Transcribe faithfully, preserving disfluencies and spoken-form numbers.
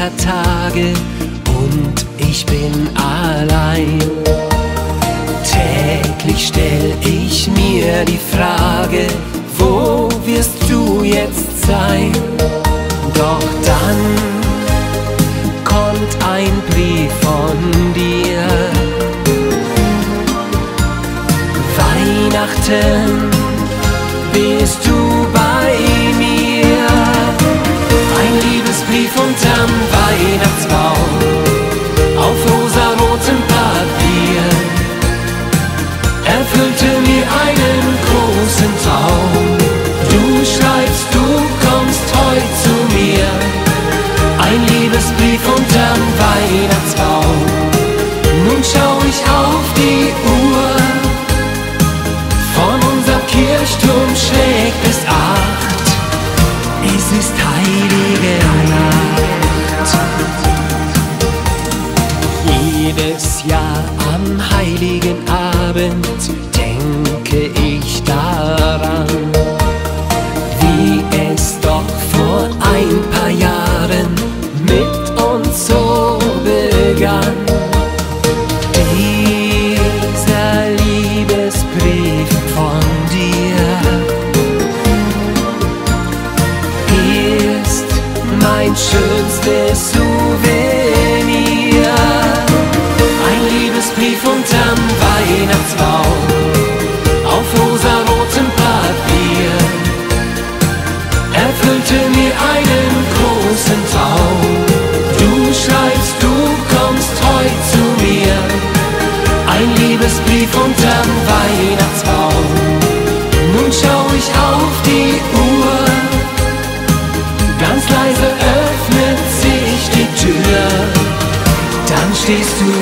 Wintertage und ich bin allein. Täglich stell ich mir die Frage, wo wirst du jetzt sein? Doch dann kommt ein Brief von dir. Weihnachten bist du bei mir. Ein Liebesbrief unterm Weihnachtsbaum auf rosarotem Papier erfüllte mir einen großen Traum. Du schreibst, du kommst heut zu mir. Ein Liebesbrief unterm Weihnachtsbaum. Nun schau ich auf die Uhr. Von unserem Kirchturm schlägt es acht. Es ist heilige Nacht. Jedes Jahr am heiligen Abend denke ich daran, wie es doch vor ein paar Jahren mit uns so begann. Dieser Liebesbrief von dir ist mein schönstes Souvenir. Ein Liebesbrief unterm Weihnachtsbaum auf rosarotem Papier erfüllte mir einen großen Traum. Du schreibst, du kommst heut zu mir. Ein Liebesbrief unterm Weihnachtsbaum. Nun schau ich auf die Uhr. Ganz leise öffnet sich die Tür. Dann stehst du